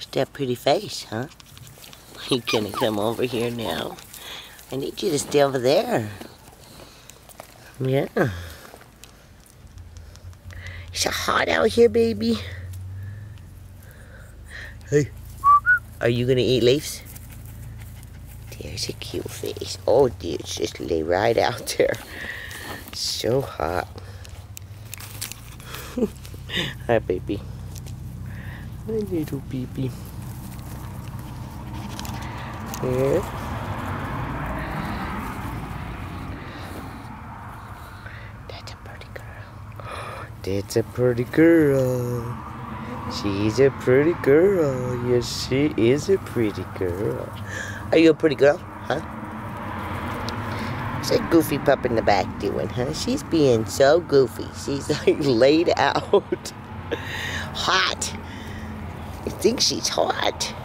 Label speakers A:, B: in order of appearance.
A: That pretty face, huh? You gonna come over here now? I need you to stay over there. Yeah. It's so hot out here, baby. Hey, are you gonna eat leaves? There's a cute face. Oh, dear, just lay right out there. So hot. Hi, baby. My little baby. Yeah. That's a pretty girl. That's a pretty girl. She's a pretty girl. Yes, she is a pretty girl. Are you a pretty girl, huh? What's that goofy pup in the back doing, huh? She's being so goofy. She's like laid out. Hot. I think she's hot.